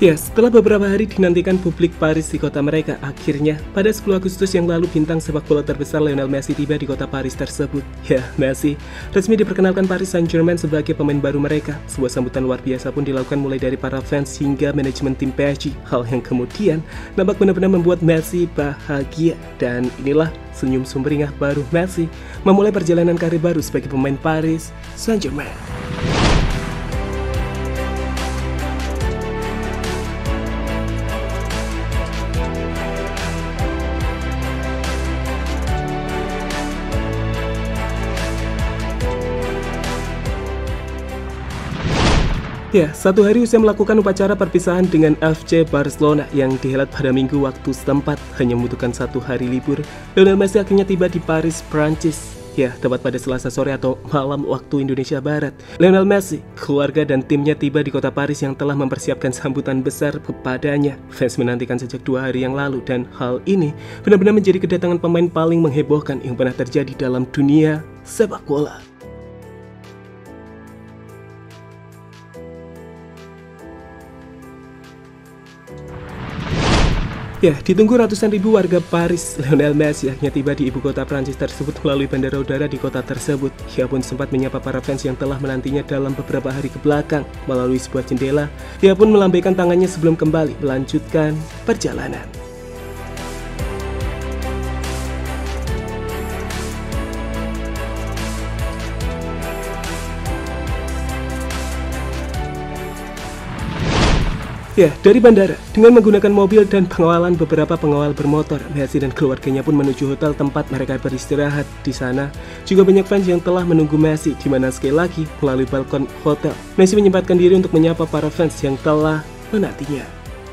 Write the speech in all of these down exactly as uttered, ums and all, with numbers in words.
Ya, setelah beberapa hari dinantikan publik Paris di kota mereka, akhirnya pada sepuluh Agustus yang lalu bintang sepak bola terbesar Lionel Messi tiba di kota Paris tersebut. Ya, Messi resmi diperkenalkan Paris Saint-Germain sebagai pemain baru mereka. Sebuah sambutan luar biasa pun dilakukan mulai dari para fans hingga manajemen tim P S G. Hal yang kemudian nampak benar-benar membuat Messi bahagia. Dan inilah senyum sumringah baru Messi memulai perjalanan karir baru sebagai pemain Paris Saint-Germain. Ya, satu hari usai melakukan upacara perpisahan dengan F C Barcelona yang dihelat pada minggu waktu setempat, hanya membutuhkan satu hari libur, Lionel Messi akhirnya tiba di Paris, Prancis. Ya, tepat pada Selasa sore atau malam waktu Indonesia Barat. Lionel Messi, keluarga dan timnya tiba di kota Paris yang telah mempersiapkan sambutan besar kepadanya. Fans menantikan sejak dua hari yang lalu dan hal ini benar-benar menjadi kedatangan pemain paling menghebohkan yang pernah terjadi dalam dunia sepak bola. Ya, ditunggu ratusan ribu warga Paris, Lionel Messi akhirnya tiba di ibu kota Prancis tersebut melalui bandara udara di kota tersebut. Ia pun sempat menyapa para fans yang telah menantinya dalam beberapa hari kebelakang. Melalui sebuah jendela, ia pun melambaikan tangannya sebelum kembali melanjutkan perjalanan. Ya, dari bandara, dengan menggunakan mobil dan pengawalan beberapa pengawal bermotor, Messi dan keluarganya pun menuju hotel tempat mereka beristirahat. Di sana, juga banyak fans yang telah menunggu Messi, di mana sekali lagi, melalui balkon hotel, Messi menyempatkan diri untuk menyapa para fans yang telah menantinya.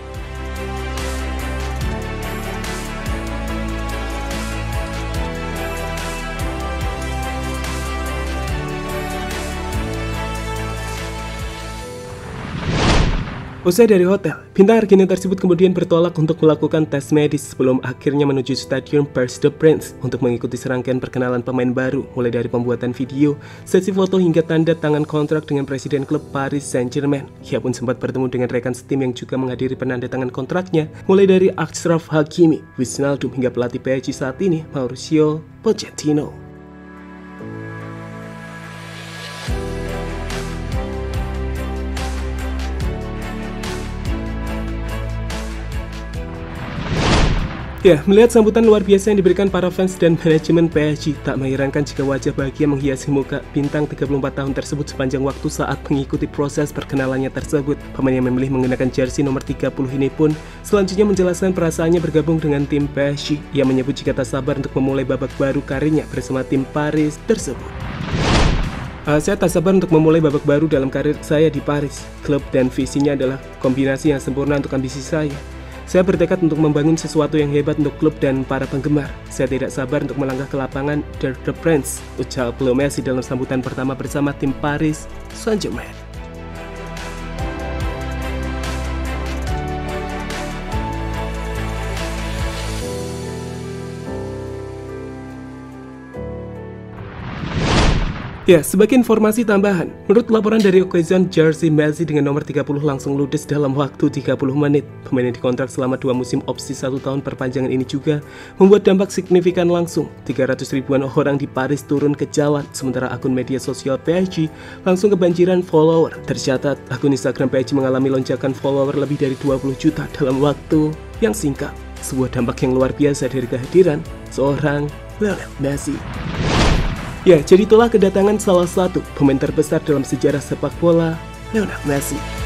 Usai dari hotel, bintang Argentina tersebut kemudian bertolak untuk melakukan tes medis sebelum akhirnya menuju stadion Parc des Princes untuk mengikuti serangkaian perkenalan pemain baru, mulai dari pembuatan video, sesi foto hingga tanda tangan kontrak dengan presiden klub Paris Saint-Germain. Ia pun sempat bertemu dengan rekan setim yang juga menghadiri penandatangan kontraknya, mulai dari Achraf Hakimi, Wijnaldum hingga pelatih P S G saat ini, Mauricio Pochettino. Ya, melihat sambutan luar biasa yang diberikan para fans dan manajemen P S G, tak mengherankan jika wajah bahagia menghiasi muka bintang tiga puluh empat tahun tersebut sepanjang waktu saat mengikuti proses perkenalannya tersebut. Pemain yang memilih menggunakan jersey nomor tiga puluh ini pun selanjutnya menjelaskan perasaannya bergabung dengan tim P S G. Ia menyebut jika tak sabar untuk memulai babak baru karirnya bersama tim Paris tersebut. Uh, saya tak sabar untuk memulai babak baru dalam karir saya di Paris. Klub dan visinya adalah kombinasi yang sempurna untuk ambisi saya. Saya bertekad untuk membangun sesuatu yang hebat untuk klub dan para penggemar. Saya tidak sabar untuk melangkah ke lapangan Parc des Princes, ucap Lionel Messi dalam sambutan pertama bersama tim Paris Saint-Germain. Ya, sebagai informasi tambahan, menurut laporan dari Occasion, jersey Messi dengan nomor tiga puluh langsung ludes dalam waktu tiga puluh menit. Pemain yang dikontrak selama dua musim opsi satu tahun perpanjangan ini juga membuat dampak signifikan langsung. tiga ratus ribuan orang di Paris turun ke jalan, sementara akun media sosial P S G langsung kebanjiran follower. Tercatat, akun Instagram P S G mengalami lonjakan follower lebih dari dua puluh juta dalam waktu yang singkat. Sebuah dampak yang luar biasa dari kehadiran seorang Lionel Messi. Ya, jadi itulah kedatangan salah satu pemain terbesar dalam sejarah sepak bola, Lionel Messi.